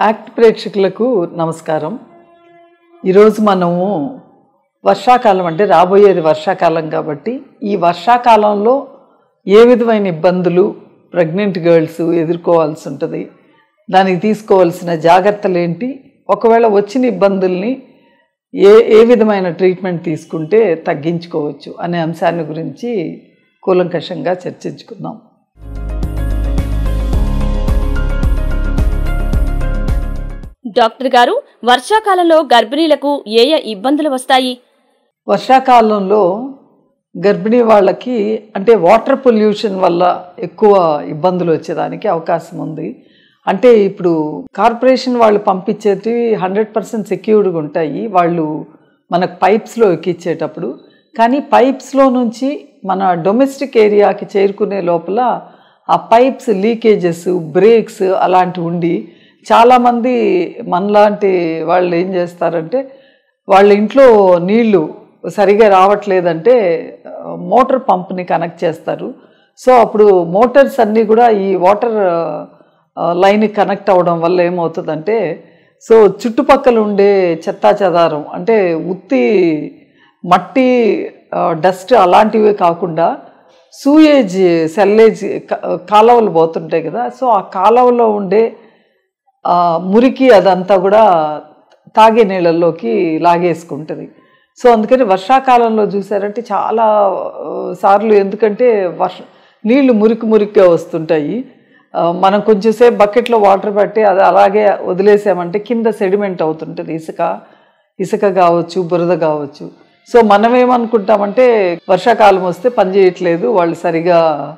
Act ప్రేక్షకులకు నమస్కారం. ఈరోజు మనము వర్షాకాలం అంటే రాబోయేది వర్షాకాలం కాబట్టి ఈ వర్షాకాలంలో ఏ విధమైన ఇబ్బందులు ప్రెగ్నెంట్ గర్ల్స్ ఎదుర్కోవాల్సి ఉంటుంది, దానికి తీసుకోవాల్సిన జాగ్రత్తలు ఏంటి, ఒకవేళ వచ్చిన ఇబ్బందుల్ని ఏ విధమైన ట్రీట్మెంట్ తీసుకుంటే తగ్గించుకోవచ్చు అనే అంశాన్ని గురించి కూలంకషంగా చర్చించుకుందాం. డాక్టర్ గారు, వర్షాకాలంలో గర్భిణీలకు ఏ ఇబ్బందులు వస్తాయి? వర్షాకాలంలో గర్భిణీ వాళ్ళకి అంటే వాటర్ పొల్యూషన్ వల్ల ఎక్కువ ఇబ్బందులు వచ్చేదానికి అవకాశం ఉంది. అంటే ఇప్పుడు కార్పొరేషన్ వాళ్ళు పంపించేటి 100% సెక్యూర్డ్గా ఉంటాయి వాళ్ళు మనకు పైప్స్లో ఎక్కించేటప్పుడు. కానీ పైప్స్లో నుంచి మన డొమెస్టిక్ ఏరియాకి చేరుకునే లోపల ఆ పైప్స్ లీకేజెస్, బ్రేక్స్ అలాంటివి ఉండి చాలామంది మనలాంటి వాళ్ళు ఏం చేస్తారంటే వాళ్ళ ఇంట్లో నీళ్లు సరిగా రావట్లేదంటే మోటార్ పంప్ని కనెక్ట్ చేస్తారు. సో అప్పుడు మోటార్స్ అన్నీ కూడా ఈ వాటర్ లైన్కి కనెక్ట్ అవ్వడం వల్ల ఏమవుతుందంటే సో చుట్టుపక్కల ఉండే చెత్తా చెదారం అంటే ఉత్తి మట్టి, డస్ట్ అలాంటివే కాకుండా సూయేజ్, సెల్లేజ్ కాలువలు పోతుంటాయి కదా. సో ఆ కాలువలో ఉండే మురికి అదంతా కూడా తాగే నీళ్ళల్లోకి లాగేసుకుంటుంది. సో అందుకని వర్షాకాలంలో చూసారంటే చాలా సార్లు ఎందుకంటే నీళ్లు మురికిగా వస్తుంటాయి. మనం కొంచెంసేపు బకెట్లో వాటర్ పెట్టి అది అలాగే వదిలేసామంటే కింద సెడిమెంట్ అవుతుంటుంది, ఇసుక కావచ్చు, బురద కావచ్చు. సో మనం ఏమనుకుంటామంటే వర్షాకాలం వస్తే పని చేయట్లేదు, వాళ్ళు సరిగా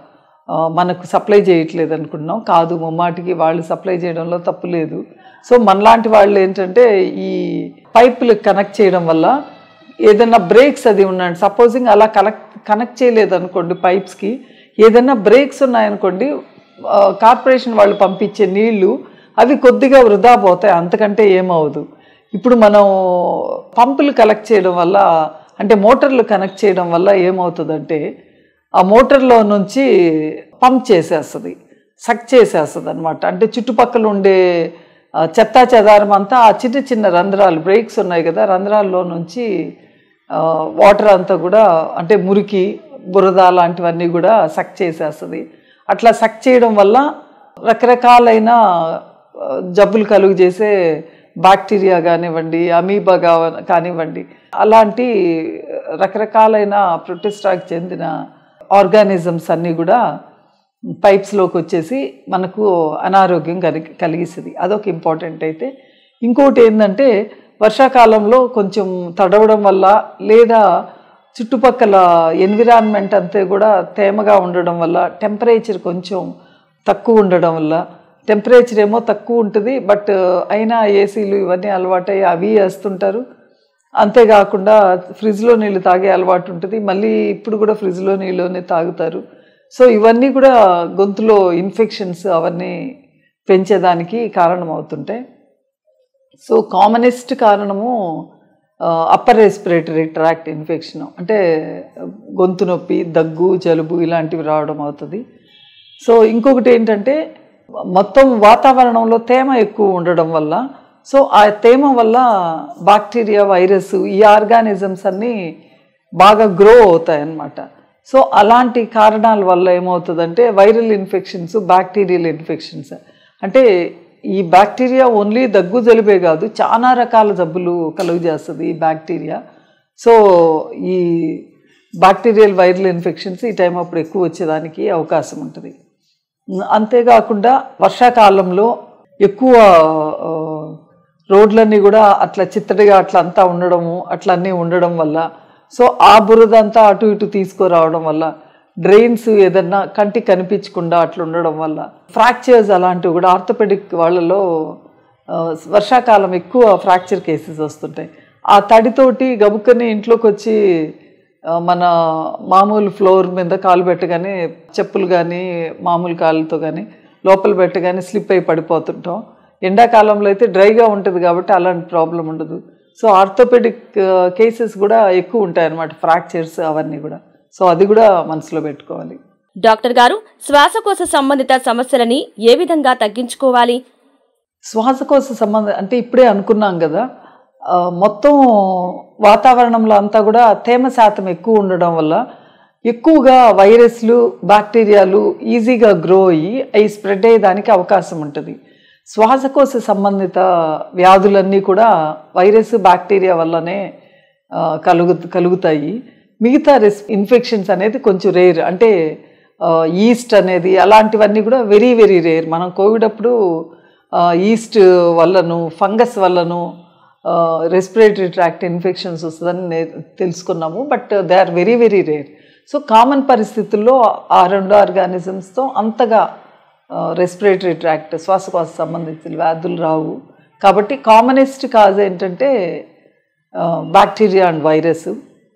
మనకు సప్లై చేయట్లేదు అనుకుంటున్నాం. కాదు, ముమ్మాటికి వాళ్ళు సప్లై చేయడంలో తప్పు లేదు. సో మనలాంటి వాళ్ళు ఏంటంటే ఈ పైపులు కనెక్ట్ చేయడం వల్ల ఏదైనా బ్రేక్స్ అది ఉన్నాయండి, సపోజింగ్ అలా కనెక్ట్ చేయలేదు అనుకోండి, పైప్స్కి ఏదైనా బ్రేక్స్ ఉన్నాయనుకోండి, కార్పొరేషన్ వాళ్ళు పంపించే నీళ్లు అవి కొద్దిగా వృధా పోతాయి, అంతకంటే ఏమవుదు. ఇప్పుడు మనం పంపులు కనెక్ట్ చేయడం వల్ల అంటే మోటార్లు కనెక్ట్ చేయడం వల్ల ఏమవుతుందంటే ఆ మోటార్లో నుంచి పంప్ చేసేస్తుంది, సక్ చేసేస్తుంది అనమాట. అంటే చుట్టుపక్కల ఉండే చెత్తా చెదారం అంతా ఆ చిన్న చిన్న రంధ్రాలు, బ్రేక్స్ ఉన్నాయి కదా, రంధ్రాల్లో నుంచి వాటర్ అంతా కూడా అంటే మురికి, బురద లాంటివన్నీ కూడా సక్ చేసేస్తుంది. అట్లా సక్ చేయడం వల్ల రకరకాలైన జబ్బులు కలుగు చేసే బ్యాక్టీరియా కానివ్వండి, అమీబా కానివ్వండి, అలాంటి రకరకాలైన ప్రొటిస్టాకి చెందిన ఆర్గానిజమ్స్ అన్నీ కూడా పైప్స్లోకి వచ్చేసి మనకు అనారోగ్యం కలిగిస్తుంది. అదొక ఇంపార్టెంట్. అయితే ఇంకోటి ఏంటంటే వర్షాకాలంలో కొంచెం తడవడం వల్ల లేదా చుట్టుపక్కల ఎన్విరాన్మెంట్ అంతా కూడా తేమగా ఉండడం వల్ల, టెంపరేచర్ కొంచెం తక్కువ ఉండడం వల్ల, టెంపరేచర్ ఏమో తక్కువ ఉంటుంది బట్ అయినా ఏసీలు ఇవన్నీ అలవాటయ్యి అవి వేస్తుంటారు. అంతేకాకుండా ఫ్రిడ్జ్లో నీళ్ళు తాగే అలవాటు ఉంటుంది, మళ్ళీ ఇప్పుడు కూడా ఫ్రిడ్జ్లో నీళ్ళనే తాగుతారు. సో ఇవన్నీ కూడా గొంతులో ఇన్ఫెక్షన్స్ అవన్నీ పెంచేదానికి కారణం అవుతుంటాయి. సో కామనెస్ట్ కారణము అప్పర్ రెస్పిరేటరీ ట్రాక్ట్ ఇన్ఫెక్షన్, అంటే గొంతు నొప్పి, దగ్గు, జలుబు ఇలాంటివి రావడం అవుతుంది. సో ఇంకొకటి ఏంటంటే మొత్తం వాతావరణంలో తేమ ఎక్కువ ఉండడం వల్ల, సో ఆ తేమ వల్ల బ్యాక్టీరియా, వైరస్ ఈ ఆర్గానిజమ్స్ అన్నీ బాగా గ్రో అవుతాయి అన్నమాట. సో అలాంటి కారణాల వల్ల ఏమవుతుందంటే వైరల్ ఇన్ఫెక్షన్స్, బ్యాక్టీరియల్ ఇన్ఫెక్షన్స్, అంటే ఈ బ్యాక్టీరియా ఓన్లీ దగ్గు జలుబే కాదు, చాలా రకాల జబ్బులు కలుగు చేస్తుంది ఈ బ్యాక్టీరియా. సో ఈ బ్యాక్టీరియల్, వైరల్ ఇన్ఫెక్షన్స్ ఈ టైం అప్పుడు ఎక్కువ వచ్చేదానికి అవకాశం ఉంటుంది. అంతేకాకుండా వర్షాకాలంలో ఎక్కువ రోడ్లన్నీ కూడా అట్లా చిత్తడిగా అట్లా అంతా ఉండడము, అట్లా అన్నీ ఉండడం వల్ల, సో ఆ బురదంతా అటు ఇటు తీసుకురావడం వల్ల, డ్రైన్స్ ఏదన్నా కంటికి కనిపించకుండా అట్లా ఉండడం వల్ల ఫ్రాక్చర్స్ అలాంటివి కూడా ఆర్థోపెడిక్ వాళ్ళలో వర్షాకాలం ఎక్కువ ఫ్రాక్చర్ కేసెస్ వస్తుంటాయి. ఆ తడితోటి గబుక్కని ఇంట్లోకి వచ్చి మన మామూలు ఫ్లోర్ మీద కాలు పెట్టగానే, చెప్పులు కానీ మామూలు కాళ్ళతో కానీ లోపల పెట్టగానే స్లిప్ అయి పడిపోతుంటాం. ఎండాకాలంలో అయితే డ్రైగా ఉంటుంది కాబట్టి అలాంటి ప్రాబ్లం ఉండదు. సో ఆర్థోపెడిక్ కేసెస్ కూడా ఎక్కువ ఉంటాయి అన్నమాట, ఫ్రాక్చర్స్ అవన్నీ కూడా. సో అది కూడా మనసులో పెట్టుకోవాలి. డాక్టర్ గారు, శ్వాసకోశ సంబంధిత సమస్యలని ఏ విధంగా తగ్గించుకోవాలి? శ్వాసకోశ సంబంధం అంటే ఇప్పుడే అనుకున్నాం కదా, మొత్తం వాతావరణంలో అంతా కూడా తేమ శాతం ఎక్కువ ఉండడం వల్ల ఎక్కువగా వైరస్లు బ్యాక్టీరియాలు ఈజీగా గ్రో అయ్యి అవి స్ప్రెడ్ అయ్యేదానికి అవకాశం ఉంటుంది. శ్వాసకోశ సంబంధిత వ్యాధులన్నీ కూడా వైరస్ బ్యాక్టీరియా వల్లనే కలుగుతాయి. మిగతా ఇన్ఫెక్షన్స్ అనేది కొంచెం రేర్, అంటే ఈస్ట్ అనేది అలాంటివన్నీ కూడా వెరీ వెరీ రేర్. మనం కోవిడ్ అప్పుడు ఈస్ట్ వల్లను ఫంగస్ వల్లను రెస్పిరేటరీ ట్రాక్ట్ ఇన్ఫెక్షన్స్ వస్తుందని తెలుసుకున్నాము, but they are very very rare. So common పరిస్థితుల్లో ఆ 2 ఆర్గానిజమ్స్తో అంతగా రెస్పిరేటరీ ట్రాక్ట్ శ్వాసకోశ సంబంధించిన వ్యాధులు రావు. కాబట్టి కామనెస్ట్ కాజ్ ఏంటంటే బ్యాక్టీరియా అండ్ వైరస్.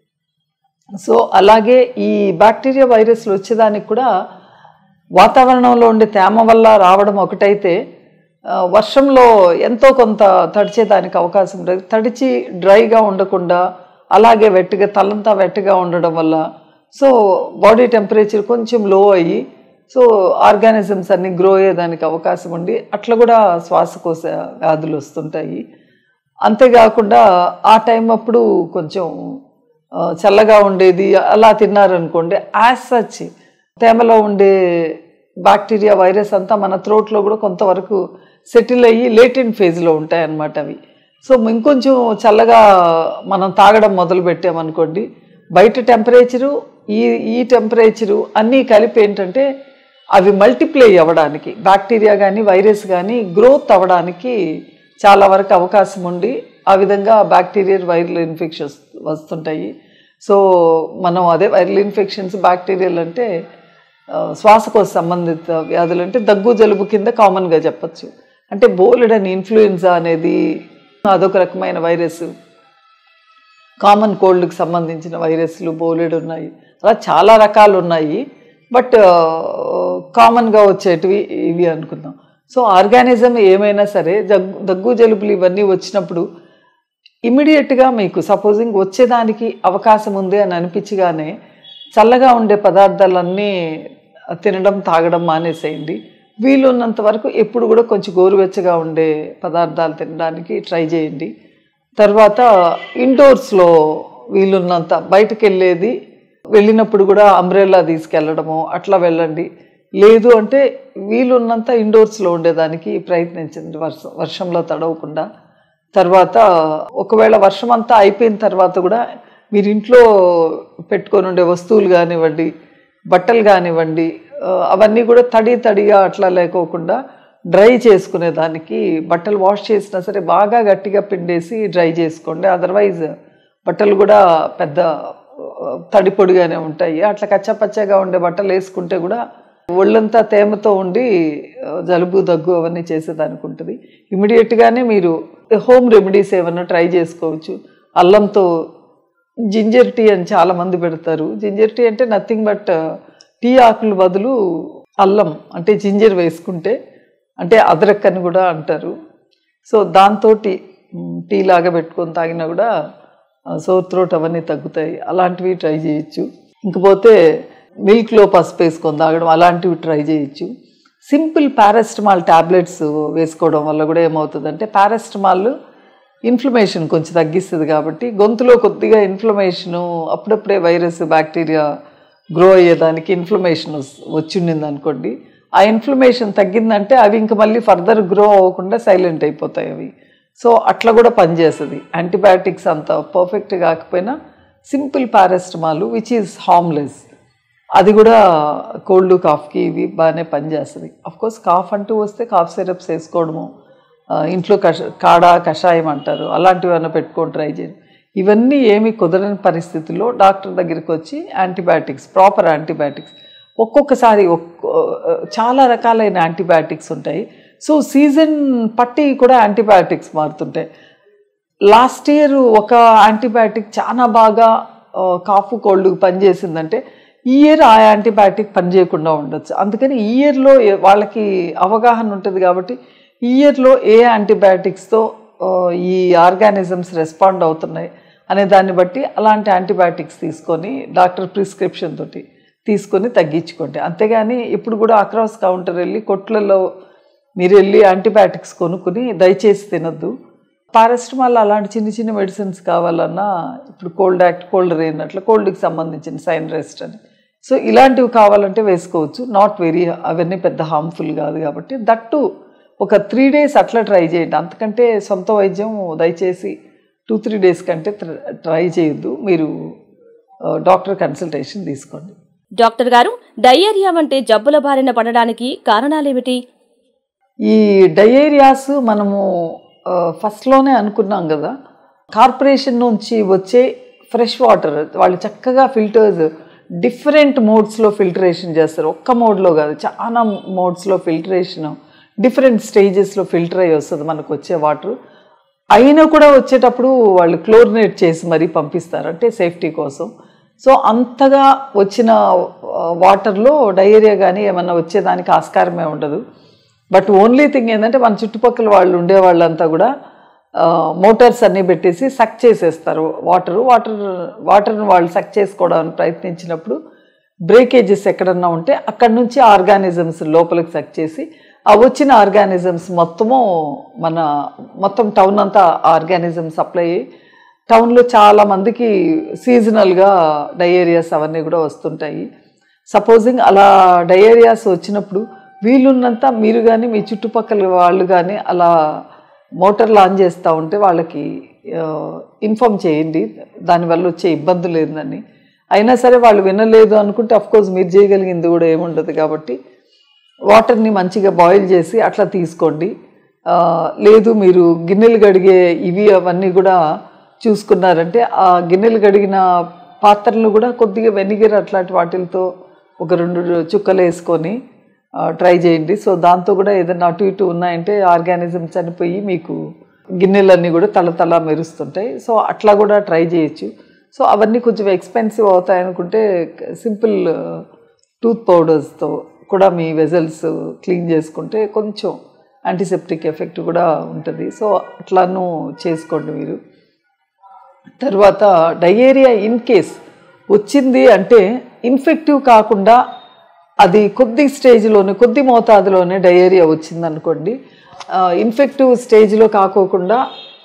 సో అలాగే ఈ బ్యాక్టీరియా వైరస్లు వచ్చేదానికి కూడా వాతావరణంలో ఉండే తేమ వల్ల రావడం ఒకటైతే, వర్షంలో ఎంతో కొంత తడిచేదానికి అవకాశం ఉంటుంది. తడిచి డ్రైగా ఉండకుండా అలాగే వెట్టిగా తలంతా వెట్టగా ఉండడం వల్ల సో బాడీ టెంపరేచర్ కొంచెం లో అయ్యి సో ఆర్గానిజమ్స్ అన్నీ గ్రో అయ్యేదానికి అవకాశం ఉండి అట్లా కూడా శ్వాసకోశ వ్యాధులు వస్తుంటాయి. అంతేకాకుండా ఆ టైం అప్పుడు కొంచెం చల్లగా ఉండేది అలా తిన్నారనుకోండి, యాజ్ సచ్ తేమలో ఉండే బ్యాక్టీరియా వైరస్ అంతా మన థ్రోట్లో కూడా కొంతవరకు సెటిల్ అయ్యి లేటెంట్ ఫేజ్లో ఉంటాయన్నమాట అవి. సో ఇంకొంచెం చల్లగా మనం తాగడం మొదలు పెట్టామనుకోండి, బయట టెంపరేచరు ఈ టెంపరేచరు అన్నీ కలిపి ఏంటంటే అవి మల్టిప్లై అవ్వడానికి బ్యాక్టీరియా కానీ వైరస్ కానీ గ్రోత్ అవ్వడానికి చాలా వరకు అవకాశం ఉండి ఆ విధంగా బ్యాక్టీరియల్ వైరల్ ఇన్ఫెక్షన్స్ వస్తుంటాయి. సో మనం అదే వైరల్ ఇన్ఫెక్షన్స్ బ్యాక్టీరియల్ అంటే శ్వాసకోశ సంబంధిత వ్యాధులు అంటే దగ్గు జలుబు కింద కామన్గా చెప్పచ్చు. అంటే బోలెడని ఇన్ఫ్లుయెన్జా అనేది అదొక రకమైన వైరస్, కామన్ కోల్డ్కి సంబంధించిన వైరస్లు బోలెడు ఉన్నాయి, అలా చాలా రకాలు ఉన్నాయి. బట్ కామన్గా వచ్చేటివి ఇవి అనుకుందాం. సో ఆర్గానిజం ఏమైనా సరే దగ్గు జలుబులు ఇవన్నీ వచ్చినప్పుడు ఇమీడియట్గా మీకు సపోజింగ్ వచ్చేదానికి అవకాశం ఉంది అని అనిపించగానే చల్లగా ఉండే పదార్థాలన్నీ తినడం తాగడం మానేసేయండి. వీలున్నంత వరకు ఎప్పుడు కూడా కొంచెం గోరువెచ్చగా ఉండే పదార్థాలు తినడానికి ట్రై చేయండి. తర్వాత ఇండోర్స్లో వీలున్నంత బయటకు వెళ్ళినప్పుడు కూడా అంబ్రెల్లా తీసుకెళ్ళడము అట్లా వెళ్ళండి. లేదు అంటే వీలున్నంత ఇండోర్స్లో ఉండేదానికి ప్రయత్నించండి, వర్షంలో తడవకుండా. తర్వాత ఒకవేళ వర్షం అంతా అయిపోయిన తర్వాత కూడా మీరు ఇంట్లో పెట్టుకొని ఉండే వస్తువులు కానివ్వండి, బట్టలు కానివ్వండి, అవన్నీ కూడా తడిగా అట్లా లేకోకుండా డ్రై చేసుకునేదానికి బట్టలు వాష్ చేసినా సరే బాగా గట్టిగా పిండేసి డ్రై చేసుకోండి. అదర్వైజ్ బట్టలు కూడా పెద్ద తడి పొడిగానే ఉంటాయి. అట్లా కచ్చాపచ్చాగా ఉండే బట్టలు వేసుకుంటే కూడా ఒళ్ళంతా తేమతో ఉండి జలుబు దగ్గు అవన్నీ చేసేదానికి ఉంటుంది. ఇమీడియట్గానే మీరు హోమ్ రెమెడీస్ ఏమన్నా ట్రై చేసుకోవచ్చు. అల్లంతో జింజర్ టీ అని చాలామంది పెడతారు. జింజర్ టీ అంటే నథింగ్ బట్ టీ ఆకులు బదులు అల్లం అంటే జింజర్ వేసుకుంటే, అంటే అదరక్ అని కూడా అంటారు. సో దాంతో టీ లాగా పెట్టుకొని తాగినా కూడా సోర్ థ్రోట్ అవన్నీ తగ్గుతాయి. అలాంటివి ట్రై చేయొచ్చు. ఇంకపోతే మిల్క్లో పసుపు వేసుకొని తాగడం అలాంటివి ట్రై చేయొచ్చు. సింపుల్ పారాసిటమాల్ ట్యాబ్లెట్స్ వేసుకోవడం వల్ల కూడా ఏమవుతుందంటే, పారాసిటమాల్ ఇన్ఫ్లమేషన్ కొంచెం తగ్గిస్తుంది కాబట్టి గొంతులో కొద్దిగా ఇన్ఫ్లమేషను అప్పుడప్పుడే వైరస్ బ్యాక్టీరియా గ్రో అయ్యేదానికి ఇన్ఫ్లమేషన్ వచ్చిండింది అనుకోండి, ఆ ఇన్ఫ్లమేషన్ తగ్గిందంటే అవి ఇంకా మళ్ళీ ఫర్దర్ గ్రో అవ్వకుండా సైలెంట్ అయిపోతాయి అవి. సో అట్లా కూడా పనిచేస్తుంది. యాంటీబయాటిక్స్ అంత పర్ఫెక్ట్ కాకపోయినా simple paracetamol which is harmless, అది కూడా కోల్డ్ కాఫ్కి ఇవి బాగానే పనిచేస్తుంది. అఫ్కోర్స్ కాఫ్ అంటూ వస్తే కాఫ్ సిరప్స్ వేసుకోవడము, ఇంట్లో కషాయం అంటారు అలాంటివి ఏమైనా పెట్టుకొని ట్రై చేయండి. ఇవన్నీ ఏమీ కుదరని పరిస్థితుల్లో డాక్టర్ దగ్గరికి వచ్చి యాంటీబయాటిక్స్, ప్రాపర్ యాంటీబయాటిక్స్, ఒక్కొక్కసారి చాలా రకాలైన యాంటీబయాటిక్స్ ఉంటాయి. సో సీజన్ పట్టి కూడా యాంటీబయాటిక్స్ మారుతుంటాయి. లాస్ట్ ఇయర్ ఒక యాంటీబయాటిక్ చాలా బాగా కాఫ్ కోల్డ్కి పనిచేసిందంటే ఈ ఇయర్ ఆ యాంటీబయాటిక్ పనిచేయకుండా ఉండొచ్చు. అందుకని ఈ ఇయర్లో వాళ్ళకి అవగాహన ఉంటుంది కాబట్టి ఈ ఇయర్లో ఏ యాంటీబయాటిక్స్తో ఈ ఆర్గానిజమ్స్ రెస్పాండ్ అవుతున్నాయి అనే దాన్ని బట్టి అలాంటి యాంటీబయాటిక్స్ తీసుకొని డాక్టర్ ప్రిస్క్రిప్షన్ తోటి తీసుకొని తగ్గించుకోండి. అంతేగాని ఇప్పుడు కూడా అక్రాస్ కౌంటర్ వెళ్ళి కొట్లలో మీరు వెళ్ళి యాంటీబయాటిక్స్ కొనుక్కుని దయచేసి తినద్దు. పారాసిటమాల్ అలాంటి చిన్న చిన్న మెడిసిన్స్ కావాలన్నా ఇప్పుడు కోల్డ్ యాక్ట్, కోల్డ్ రెయిన్ అట్లా కోల్డ్కి సంబంధించిన సైన్ రెస్ట్ అని, సో ఇలాంటివి కావాలంటే వేసుకోవచ్చు. నాట్ వెరీ, అవన్నీ పెద్ద హార్మ్ఫుల్ కాదు కాబట్టి. దట్టు ఒక 3 days అట్లా ట్రై చేయండి. అంతకంటే సొంత వైద్యం దయచేసి 2-3 days కంటే ట్రై చేయొద్దు. మీరు డాక్టర్ కన్సల్టేషన్ తీసుకోండి. డాక్టర్ గారు, డయేరియా వంటి జబ్బుల బారిన పడడానికి కారణాలేమిటి? ఈ డయేరియాస్ మనము ఫస్ట్లోనే అనుకున్నాం కదా, కార్పొరేషన్ నుంచి వచ్చే ఫ్రెష్ వాటర్ వాళ్ళు చక్కగా ఫిల్టర్స్ డిఫరెంట్ మోడ్స్లో ఫిల్టరేషన్ చేస్తారు. ఒక్క మోడ్లో కాదు, చాలా మోడ్స్లో ఫిల్టరేషన్, డిఫరెంట్ స్టేజెస్లో ఫిల్టర్ అయ్యి వస్తుంది మనకు వచ్చే వాటర్. అయినా కూడా వచ్చేటప్పుడు వాళ్ళు క్లోరినేట్ చేసి మరీ పంపిస్తారు, అంటే సేఫ్టీ కోసం. సో అంతగా వచ్చిన వాటర్లో డయేరియా కానీ ఏమన్నా వచ్చేదానికి ఆస్కారమే ఉండదు. బట్ ఓన్లీ థింగ్ ఏంటంటే మన చుట్టుపక్కల వాళ్ళు ఉండే వాళ్ళంతా కూడా మోటార్స్ అన్నీ పెట్టేసి సక్ చేసేస్తారు వాటర్ను వాళ్ళు సక్ చేసుకోవడానికి ప్రయత్నించినప్పుడు బ్రేకేజెస్ ఎక్కడన్నా ఉంటే అక్కడ నుంచి ఆర్గానిజమ్స్ లోపలికి సక్ చేసి ఆ వచ్చిన ఆర్గానిజమ్స్ మొత్తం టౌన్ అంతా ఆర్గానిజమ్స్ సప్లై అయ్యి టౌన్లో చాలామందికి సీజనల్గా డయేరియాస్ అవన్నీ కూడా వస్తుంటాయి. సపోజింగ్ అలా డయేరియాస్ వచ్చినప్పుడు వీలున్నంత మీరు కానీ మీ చుట్టుపక్కల వాళ్ళు కానీ అలా మోటార్లు ఆన్ చేస్తూ ఉంటే వాళ్ళకి ఇన్ఫామ్ చేయండి దానివల్ల వచ్చే ఇబ్బందులు ఏందని. అయినా సరే వాళ్ళు వినలేదు అనుకుంటే అఫ్కోర్స్ మీరు చేయగలిగింది కూడా ఏముండదు కాబట్టి వాటర్ని మంచిగా బాయిల్ చేసి అట్లా తీసుకోండి. లేదు మీరు గిన్నెలు కడిగే ఇవి అవన్నీ కూడా చూసుకున్నారంటే ఆ గిన్నెలు కడిగిన పాత్రలు కూడా కొద్దిగా వెనిగర్ అట్లాంటి వాటితో ఒక 2 చుక్కలు వేసుకొని ట్రై చేయండి. సో దాంతో కూడా ఏదైనా అటు ఇటు ఉన్నాయంటే ఆర్గానిజం చనిపోయి మీకు గిన్నెలన్నీ కూడా తల మెరుస్తుంటాయి. సో అట్లా కూడా ట్రై చేయొచ్చు. సో అవన్నీ కొంచెం ఎక్స్పెన్సివ్ అవుతాయి అనుకుంటే సింపుల్ టూత్ పౌడర్స్తో కూడా మీ వెజల్స్ క్లీన్ చేసుకుంటే కొంచెం యాంటీసెప్టిక్ ఎఫెక్ట్ కూడా ఉంటుంది. సో అట్లాను చేసుకోండి మీరు. తర్వాత డయేరియా ఇన్ కేస్ వచ్చింది అంటే ఇన్ఫెక్టివ్ కాకుండా అది కొద్ది స్టేజ్లోనే కొద్ది మోతాదులోనే డయేరియా వచ్చిందనుకోండి, ఇన్ఫెక్టివ్ స్టేజ్లో కాకోకుండా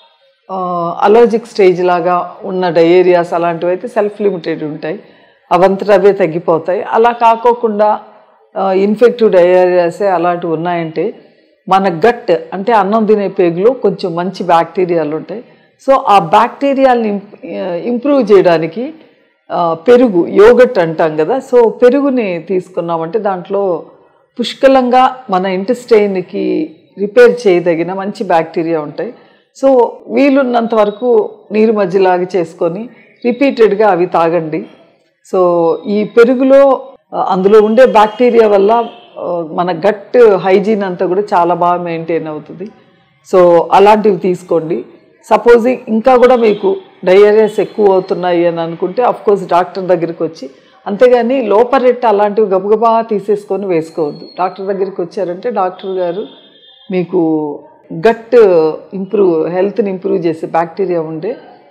అలర్జిక్ స్టేజ్ లాగా ఉన్న డయేరియాస్ అలాంటివి అయితే సెల్ఫ్ లిమిటెడ్ ఉంటాయి, అవంతటా అవే తగ్గిపోతాయి. అలా కాకోకుండా ఇన్ఫెక్టివ్ డయేరియాసే అలాంటివి ఉన్నాయంటే మన గట్ అంటే అన్నం తినే పేగులో కొంచెం మంచి బ్యాక్టీరియాలు ఉంటాయి. సో ఆ బ్యాక్టీరియాల్ని ఇంప్రూవ్ చేయడానికి పెరుగు, యోగట్ అంటాం కదా, సో పెరుగుని తీసుకున్నామంటే దాంట్లో పుష్కలంగా మన ఇంటెస్టైన్కి రిపేర్ చేయదగిన మంచి బ్యాక్టీరియా ఉంటాయి. సో వీలున్నంత వరకు నీరు మధ్యలాగా చేసుకొని రిపీటెడ్గా అవి తాగండి. సో ఈ పెరుగులో అందులో ఉండే బ్యాక్టీరియా వల్ల మన గట్ హైజీన్ అంతా కూడా చాలా బాగా మెయింటైన్ అవుతుంది. సో అలాంటివి తీసుకోండి. సపోజింగ్ ఇంకా కూడా మీకు డయేరియాస్ ఎక్కువ అవుతున్నాయి అని అనుకుంటే అఫ్కోర్స్ డాక్టర్ దగ్గరికి వచ్చి, అంతేగాని లోపరెట్ట అలాంటివి గబగబా తీసేసుకొని వేసుకోవద్దు. డాక్టర్ దగ్గరికి వచ్చారంటే డాక్టర్ గారు మీకు గట్ హెల్త్ని ఇంప్రూవ్ చేసే బ్యాక్టీరియా ఉండే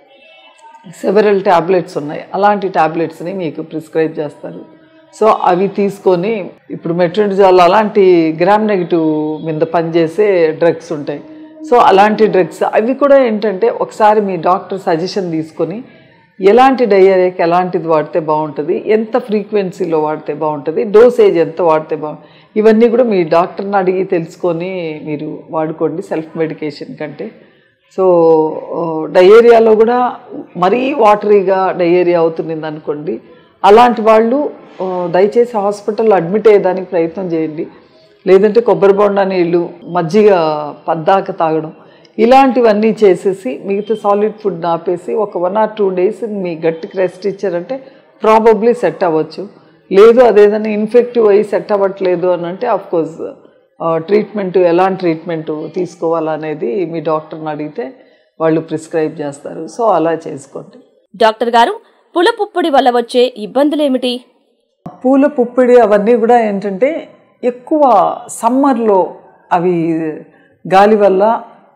సెవెరల్ ట్యాబ్లెట్స్ ఉన్నాయి, అలాంటి ట్యాబ్లెట్స్ని మీకు ప్రిస్క్రైబ్ చేస్తారు. సో అవి తీసుకొని ఇప్పుడు మెట్రోనిజాల్ అలాంటి గ్రామ్ నెగిటివ్ మీద పనిచేసే డ్రగ్స్ ఉంటాయి. సో అలాంటి డ్రగ్స్ అవి కూడా ఏంటంటే ఒకసారి మీ డాక్టర్ సజెషన్ తీసుకొని ఎలాంటి డయేరియాకి ఎలాంటిది వాడితే బాగుంటుంది, ఎంత ఫ్రీక్వెన్సీలో వాడితే బాగుంటుంది, డోసేజ్ ఎంత వాడితే బాగుంటుంది, ఇవన్నీ కూడా మీ డాక్టర్ని అడిగి తెలుసుకొని మీరు వాడుకోండి సెల్ఫ్ మెడికేషన్ కంటే. సో డయేరియాలో కూడా మరీ వాటరీగా డయేరియా అవుతుంది అనుకోండి, అలాంటి వాళ్ళు దయచేసి హాస్పిటల్లో అడ్మిట్ అయ్యేదానికి ప్రయత్నం చేయండి. లేదంటే కొబ్బరి బొండా నీళ్ళు, మజ్జిగ పద్దాక తాగడం, ఇలాంటివన్నీ చేసేసి మిగతా సాలిడ్ ఫుడ్ ఆపేసి ఒక 1 or 2 days మీ గట్టికి రెస్ట్ ఇచ్చారంటే ప్రాబబ్లీ సెట్ అవ్వచ్చు. లేదు అదేదైనా ఇన్ఫెక్టివ్ అయ్యి సెట్ అవ్వట్లేదు అని అంటే అఫ్కోర్స్ ట్రీట్మెంట్, ఎలాంటి ట్రీట్మెంట్ తీసుకోవాలనేది మీ డాక్టర్ని అడిగితే వాళ్ళు ప్రిస్క్రైబ్ చేస్తారు. సో అలా చేసుకోండి. డాక్టర్ గారు, పుల పుప్పొడి వల్ల వచ్చే ఇబ్బందులు ఏమిటి? పూల పుప్పిడి అవన్నీ కూడా ఏంటంటే ఎక్కువ సమ్మర్లో అవి గాలి వల్ల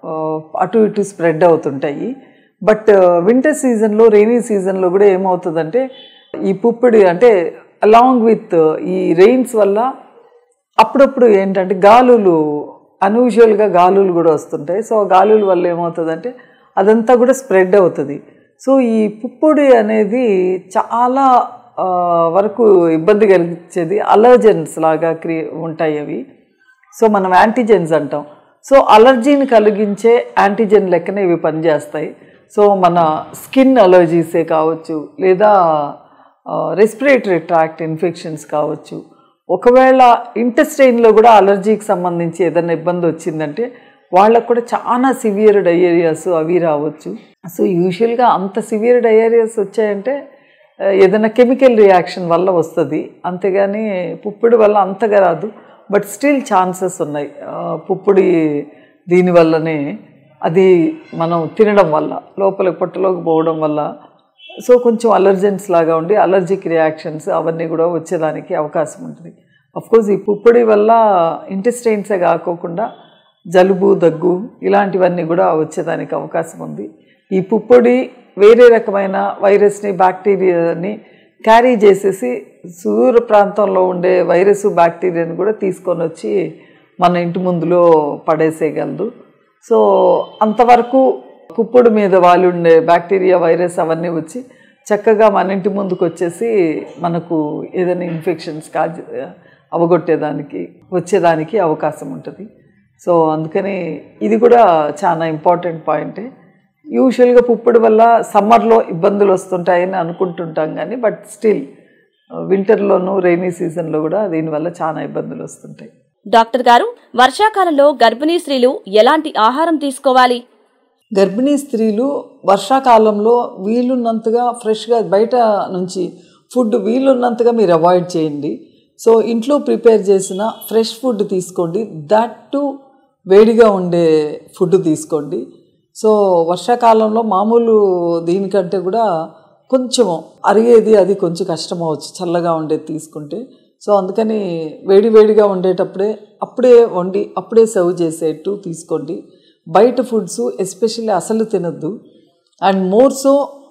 అటు ఇటు స్ప్రెడ్ అవుతుంటాయి. బట్ వింటర్ సీజన్లో, రెయినీ సీజన్లో కూడా ఏమవుతుందంటే ఈ పుప్పిడి అంటే అలాంగ్ విత్ ఈ రెయిన్స్ వల్ల అప్పుడప్పుడు ఏంటంటే గాలులు అన్యూజువల్గా గాలులు కూడా వస్తుంటాయి. సో గాలుల వల్ల ఏమవుతుందంటే అదంతా కూడా స్ప్రెడ్ అవుతుంది. సో ఈ పుప్పొడి అనేది చాలా వరకు ఇబ్బంది కలిగించేది. అలర్జెన్స్ లాగా ఉంటాయి అవి. సో మనం యాంటీజెన్స్ అంటాం. సో అలర్జీని కలిగించే యాంటీజెన్ లెక్కనే ఇవి పనిచేస్తాయి. సో మన స్కిన్ అలర్జీసే కావచ్చు, లేదా రెస్పిరేటరీ ట్రాక్ట్ ఇన్ఫెక్షన్స్ కావచ్చు. ఒకవేళ ఇంటెస్టైన్లో కూడా అలర్జీకి సంబంధించి ఏదైనా ఇబ్బంది వచ్చిందంటే వాళ్ళకు కూడా చాలా సివియర్ డయేరియాస్ అవి రావచ్చు. సో యూజువల్గా అంత సివియర్ డయేరియాస్ వచ్చాయంటే ఏదైనా కెమికల్ రియాక్షన్ వల్ల వస్తుంది, అంతేగాని పుప్పొడి వల్ల అంతగా రాదు. బట్ స్టిల్ ఛాన్సెస్ ఉన్నాయి. పుప్పొడి దీనివల్లనే అది మనం తినడం వల్ల లోపలికి పొట్టలోకి పోవడం వల్ల సో కొంచెం అలర్జెన్స్ లాగా ఉండి అలర్జిక్ రియాక్షన్స్ అవన్నీ కూడా వచ్చేదానికి అవకాశం ఉంటుంది. అఫ్కోర్స్ ఈ పుప్పొడి వల్ల ఇంటెస్టైన్సే కాకోకుండా జలుబు, దగ్గు ఇలాంటివన్నీ కూడా వచ్చేదానికి అవకాశం ఉంది. ఈ పుప్పొడి వేరే రకమైన వైరస్ని, బ్యాక్టీరియాని క్యారీ చేసేసి సుదూర ప్రాంతంలో ఉండే వైరస్, బ్యాక్టీరియాని కూడా తీసుకొని వచ్చి మన ఇంటి ముందులో పడేసేయగలదు. సో అంతవరకు పుప్పొడి మీద వాళ్ళు ఉండే బ్యాక్టీరియా, వైరస్ అవన్నీ వచ్చి చక్కగా మన ఇంటి ముందుకు వచ్చేసి మనకు ఏదైనా ఇన్ఫెక్షన్స్ వచ్చేదానికి అవకాశం ఉంటుంది. సో అందుకని ఇది కూడా చాలా ఇంపార్టెంట్ పాయింటే. యూజువల్గా పుప్పొడి వల్ల సమ్మర్లో ఇబ్బందులు వస్తుంటాయని అనుకుంటుంటాం కానీ బట్ స్టిల్ వింటర్లోనూ, రైనీ సీజన్లో కూడా దీనివల్ల చాలా ఇబ్బందులు వస్తుంటాయి. డాక్టర్ గారు, వర్షాకాలంలో గర్భిణీ స్త్రీలు ఎలాంటి ఆహారం తీసుకోవాలి? గర్భిణీ స్త్రీలు వర్షాకాలంలో వీలున్నంతగా ఫ్రెష్గా బయట నుంచి ఫుడ్ వీలున్నంతగా మీరు అవాయిడ్ చేయండి. సో ఇంట్లో ప్రిపేర్ చేసిన ఫ్రెష్ ఫుడ్ తీసుకోండి. దట్ టు వేడిగా ఉండే ఫుడ్ తీసుకోండి. సో వర్షాకాలంలో మామూలు దీనికంటే కూడా కొంచెం అరిగేది అది కొంచెం కష్టం అవ్వచ్చు చల్లగా ఉండేది తీసుకుంటే. సో అందుకని వేడిగా ఉండేటప్పుడే అప్పుడే వండి అప్పుడే సర్వ్ చేసేట్టు తీసుకోండి. బయట ఫుడ్స్ ఎస్పెషల్లీ అసలు తినద్దు. And more so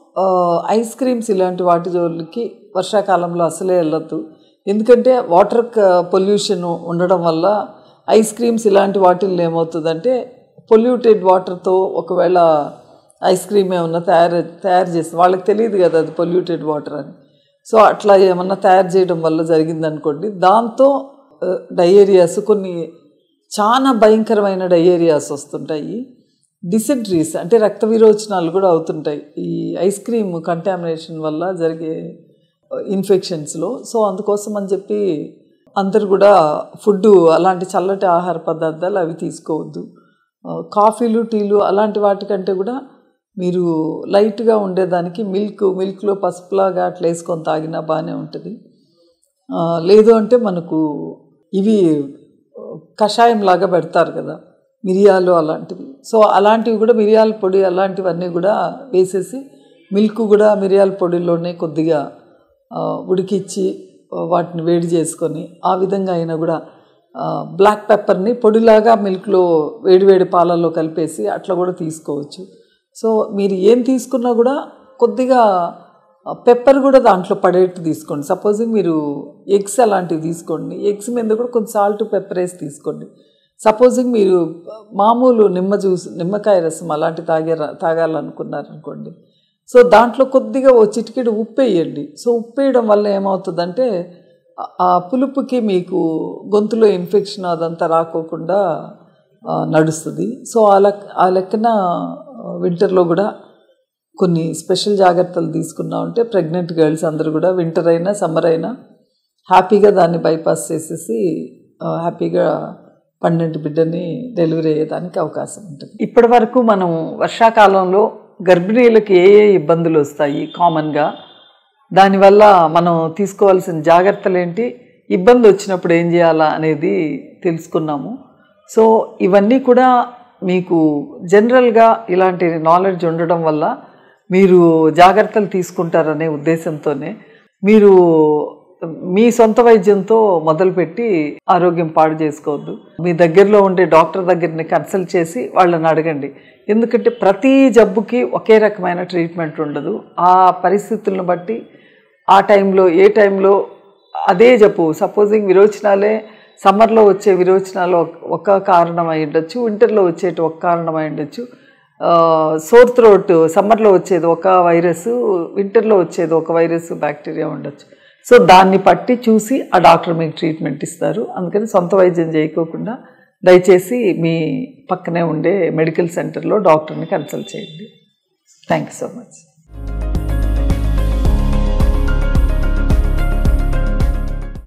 ice creams ఇలాంటి వాటి జోలికి వర్షాకాలంలో అసలే వెళ్ళొద్దు. ఎందుకంటే వాటర్ పొల్యూషన్ ఉండడం వల్ల ఐస్ క్రీమ్స్ ఇలాంటి వాటిల్లో ఏమవుతుందంటే పొల్యూటెడ్ వాటర్తో ఒకవేళ ఐస్ క్రీమ్ ఏమన్నా తయారు చేసి వాళ్ళకి తెలియదు కదా అది పొల్యూటెడ్ వాటర్ అని. సో అట్లా ఏమన్నా తయారు చేయడం వల్ల జరిగిందనుకోండి, దాంతో డయేరియాస్, కొన్ని చాలా భయంకరమైన డయేరియాస్ వస్తుంటాయి. డిసెంట్రీస్ అంటే రక్త విరోచనాలు కూడా అవుతుంటాయి ఈ ఐస్ క్రీమ్ కంటామినేషన్ వల్ల జరిగే ఇన్ఫెక్షన్స్లో. సో అందుకోసం అని చెప్పి అందరు కూడా ఫుడ్ అలాంటి చల్లటి ఆహార పదార్థాలు అవి తీసుకోవద్దు. కాఫీలు, టీలు అలాంటి వాటికంటే కూడా మీరు లైట్గా ఉండేదానికి మిల్క్లో పసుపులాగా అట్లా వేసుకొని తాగినా బాగానే ఉంటుంది. లేదు అంటే మనకు ఇవి కషాయం లాగా పెడతారు కదా, మిరియాలు అలాంటివి. సో అలాంటివి కూడా మిరియాల పొడి అలాంటివన్నీ కూడా వేసేసి మిల్క్ కూడా మిరియాల పొడిలోనే కొద్దిగా ఉడికిచ్చి వాటిని వేడి చేసుకొని ఆ విధంగా అయినా కూడా బ్లాక్ పెప్పర్ని పొడిలాగా మిల్క్లో వేడివేడి పాలల్లో కలిపేసి అట్లా కూడా తీసుకోవచ్చు. సో మీరు ఏం తీసుకున్నా కూడా కొద్దిగా పెప్పర్ కూడా దాంట్లో పడేట్టు తీసుకోండి. సపోజింగ్ మీరు ఎగ్స్ అలాంటివి తీసుకోండి, ఎగ్స్ మీద కూడా కొంచెం సాల్ట్, పెప్పర్ వేసి తీసుకోండి. సపోజింగ్ మీరు మామూలు నిమ్మకాయ రసం అలాంటి తాగాలనుకున్నారనుకోండి, సో దాంట్లో కొద్దిగా ఓ చిటికెడు ఉప్పు వేయండి. సో ఉప్పు వేయడం వల్ల ఏమవుతుందంటే ఆ పులుపుకి మీకు గొంతులో ఇన్ఫెక్షన్ అదంతా రాకోకుండా నడుస్తుంది. సో ఆ లెక్కన వింటర్లో కూడా కొన్ని స్పెషల్ జాగ్రత్తలు తీసుకున్నామంటే ప్రెగ్నెంట్ గర్ల్స్ అందరూ కూడా వింటర్ అయినా సమ్మర్ అయినా హ్యాపీగా దాన్ని బైపాస్ చేసేసి హ్యాపీగా 12 బిడ్డని డెలివరీ అయ్యేదానికి అవకాశం ఉంటుంది. ఇప్పటి వరకు మనం వర్షాకాలంలో గర్భిణీలకు ఏ ఇబ్బందులు వస్తాయి కామన్గా, దానివల్ల మనం తీసుకోవాల్సిన జాగ్రత్తలు ఏంటి, ఇబ్బంది వచ్చినప్పుడు ఏం చేయాలా అనేది తెలుసుకున్నాము. సో ఇవన్నీ కూడా మీకు జనరల్గా ఇలాంటి నాలెడ్జ్ ఉండడం వల్ల మీరు జాగ్రత్తలు తీసుకుంటారనే ఉద్దేశంతోనే మీరు మీ సొంత వైద్యంతో మొదలుపెట్టి ఆరోగ్యం పాడు చేసుకోవద్దు. మీ దగ్గరలో ఉండే డాక్టర్ దగ్గరని కన్సల్ట్ చేసి వాళ్ళని అడగండి. ఎందుకంటే ప్రతి జబ్బుకి ఒకే రకమైన ట్రీట్మెంట్ ఉండదు. ఆ పరిస్థితులను బట్టి ఆ టైంలో ఏ టైంలో అదే జబ్బు, సపోజింగ్ విరోచనాలే సమ్మర్లో వచ్చే విరోచనాలు ఒక కారణం అయి ఉండొచ్చు, వింటర్లో వచ్చేటి ఒక కారణం అయి ఉండొచ్చు. సోర్ థ్రోట్ సమ్మర్లో వచ్చేది ఒక వైరస్, వింటర్లో వచ్చేది ఒక వైరస్ బ్యాక్టీరియా ఉండొచ్చు. సో దాన్ని పట్టి చూసి ఆ డాక్టర్ మీకు ట్రీట్మెంట్ ఇస్తారు. అందుకని సొంత వైద్యం చేయకోకుండా దయచేసి మీ పక్కనే ఉండే మెడికల్ సెంటర్లో డాక్టర్ని కన్సల్ట్ చేయండి. Thank you so much.